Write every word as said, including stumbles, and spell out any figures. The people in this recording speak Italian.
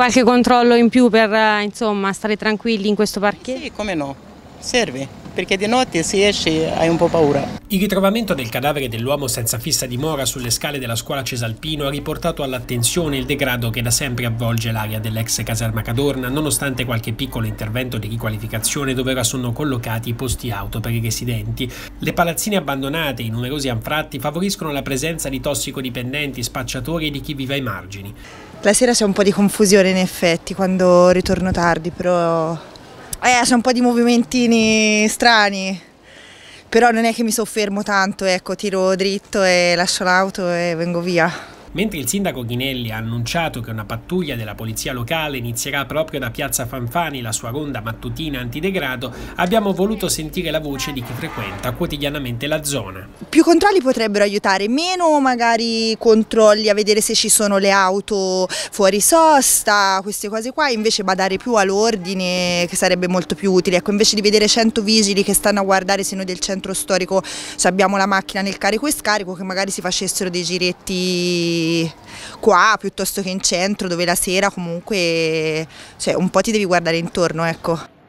qualche controllo in più per eh, insomma, stare tranquilli in questo parcheggio? Sì, come no, serve, perché di notte si esce e hai un po' paura. Il ritrovamento del cadavere dell'uomo senza fissa dimora sulle scale della scuola Cesalpino ha riportato all'attenzione il degrado che da sempre avvolge l'area dell'ex caserma Cadorna, nonostante qualche piccolo intervento di riqualificazione dove ora sono collocati i posti auto per i residenti. Le palazzine abbandonate e i numerosi anfratti favoriscono la presenza di tossicodipendenti, spacciatori e di chi vive ai margini. La sera c'è un po' di confusione in effetti quando ritorno tardi, però eh, c'è un po' di movimentini strani, però non è che mi soffermo tanto, ecco, tiro dritto e lascio l'auto e vengo via. Mentre il sindaco Ghinelli ha annunciato che una pattuglia della polizia locale inizierà proprio da Piazza Fanfani la sua ronda mattutina antidegrado, abbiamo voluto sentire la voce di chi frequenta quotidianamente la zona. Più controlli potrebbero aiutare, meno magari controlli a vedere se ci sono le auto fuori sosta, queste cose qua, invece badare più all'ordine, che sarebbe molto più utile. Ecco, invece di vedere cento vigili che stanno a guardare se noi del centro storico se abbiamo la macchina nel carico e scarico, che magari si facessero dei giretti qua piuttosto che in centro, dove la sera comunque cioè, un po' ti devi guardare intorno, ecco.